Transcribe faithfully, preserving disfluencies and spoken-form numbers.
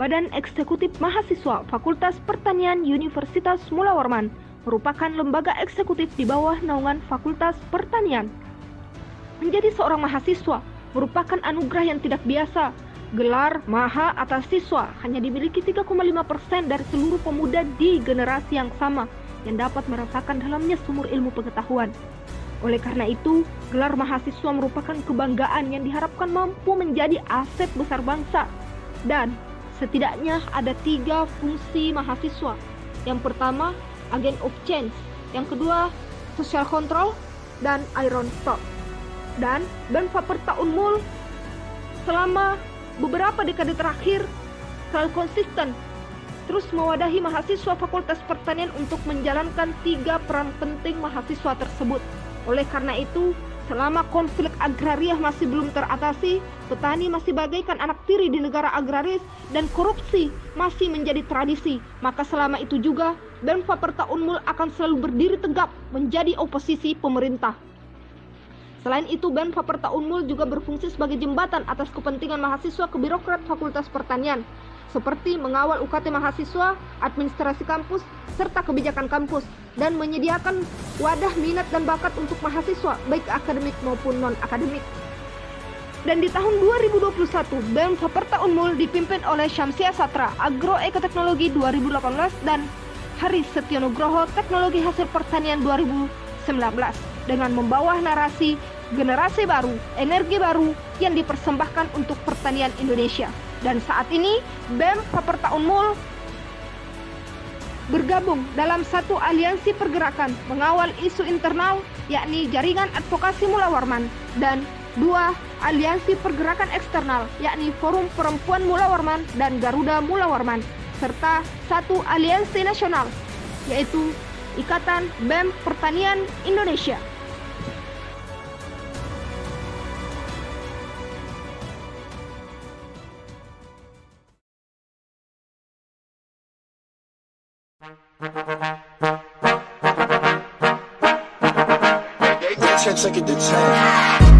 Badan Eksekutif Mahasiswa Fakultas Pertanian Universitas Mula Warman merupakan lembaga eksekutif di bawah naungan Fakultas Pertanian. Menjadi seorang mahasiswa merupakan anugerah yang tidak biasa. Gelar Maha atas siswa hanya dimiliki tiga koma lima persen dari seluruh pemuda di generasi yang sama yang dapat merasakan dalamnya sumur ilmu pengetahuan. Oleh karena itu, gelar mahasiswa merupakan kebanggaan yang diharapkan mampu menjadi aset besar bangsa. Dan setidaknya ada tiga fungsi mahasiswa. Yang pertama, agent of change. Yang kedua, social control dan iron stock. Dan BEM Faperta Unmul selama beberapa dekade terakhir selalu konsisten terus mewadahi mahasiswa Fakultas Pertanian untuk menjalankan tiga peran penting mahasiswa tersebut. Oleh karena itu, selama konflik agrariah masih belum teratasi, petani masih bagaikan anak tiri di negara agraris dan korupsi masih menjadi tradisi. Maka selama itu juga, BEM Faperta Unmul akan selalu berdiri tegap menjadi oposisi pemerintah. Selain itu, BEM Faperta Unmul juga berfungsi sebagai jembatan atas kepentingan mahasiswa ke birokrat Fakultas Pertanian, seperti mengawal U K T mahasiswa, administrasi kampus, serta kebijakan kampus, dan menyediakan wadah minat dan bakat untuk mahasiswa, baik akademik maupun non-akademik. Dan di tahun dua ribu dua puluh satu, BEM Faperta Unmul dipimpin oleh Syamsia Satra, Agroekoteknologi dua ribu delapan belas, dan Haris Setionugroho, Teknologi Hasil Pertanian dua ribu sembilan belas, dengan membawa narasi generasi baru, energi baru yang dipersembahkan untuk pertanian Indonesia. Dan saat ini, BEM Faperta Unmul bergabung dalam satu aliansi pergerakan mengawal isu internal, yakni Jaringan Advokasi Mula Warman, dan dua aliansi pergerakan eksternal, yakni Forum Perempuan Mula Warman dan Garuda Mula Warman, serta satu aliansi nasional, yaitu Ikatan BEM Pertanian Indonesia. Check, check it, the check.